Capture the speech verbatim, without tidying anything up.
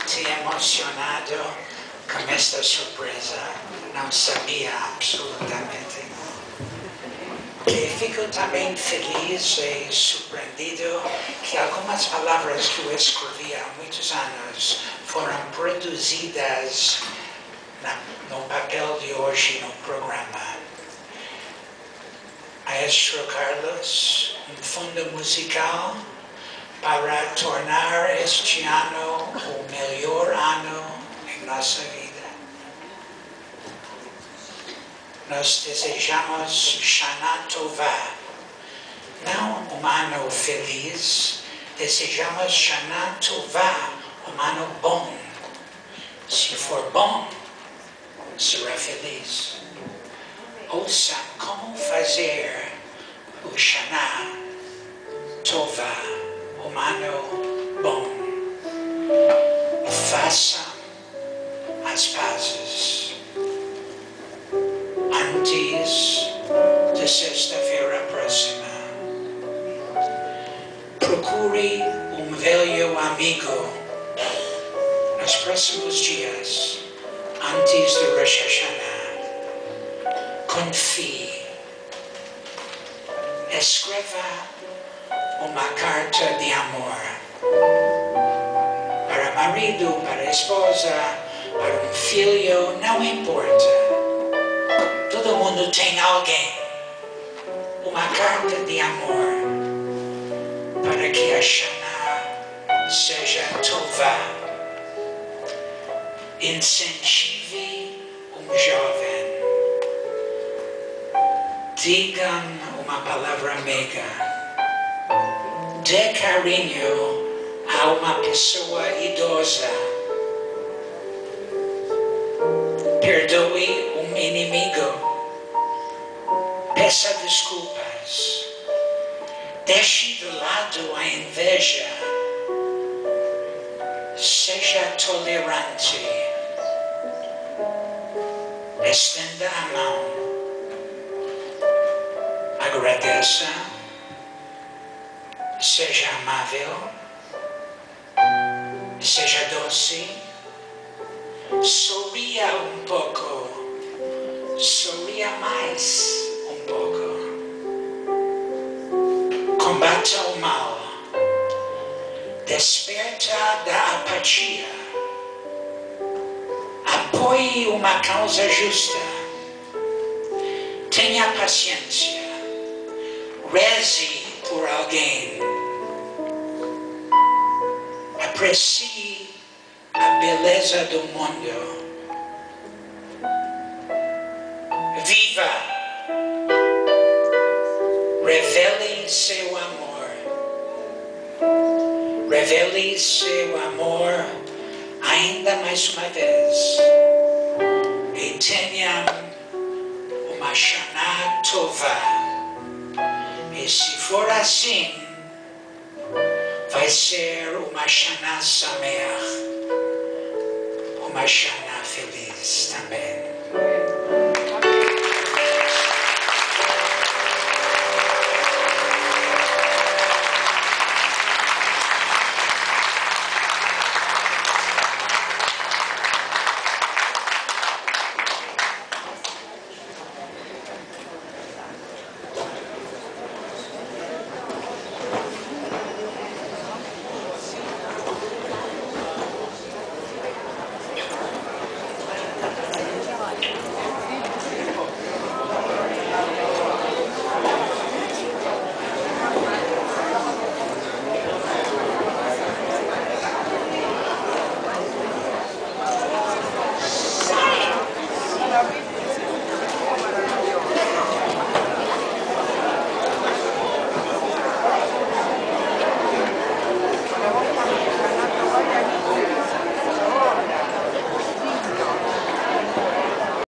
te emocionado com esta surpresa. Não sabia absolutamente. E fico também feliz e surpreendido que algumas palavras que eu escrevi há muitos anos foram produzidas na, no papel de hoje no programa. Maestro Carlos, um fundo musical para tornar este ano o melhor ano em nossa vida. Nós desejamos Shana Tova, não um ano feliz, desejamos Shana Tova, um ano bom. Se for bom, será feliz. Ouça como fazer o Shana Tova, um ano bom. Faça as pazes antes de sexta-feira próxima. Procure um velho amigo nos próximos dias, antes de Rosh Hashanah. Confie. Escreva uma carta de amor para marido, para esposa, para um filho, não importa. Todo mundo tem alguém. Uma carta de amor para que a Shana seja Tova. Incentive um jovem. Digam uma palavra meiga. Dê carinho a uma pessoa idosa. Perdoe um inimigo. Peça desculpas. Deixe de lado a inveja. Seja tolerante. Estenda a mão. Agradeça. Seja amável. Seja doce. Sorria um pouco. Sorria mais um pouco. Combata o mal. Desperta da apatia. Apoie uma causa justa. Tenha paciência. Reze por alguém. Aprecie a beleza do mundo. Viva! Revele seu amor. Revele seu amor ainda mais uma vez. E tenha uma Shana Tova. E se for assim, vai ser uma Shana Sameach. Uma Shana feliz também.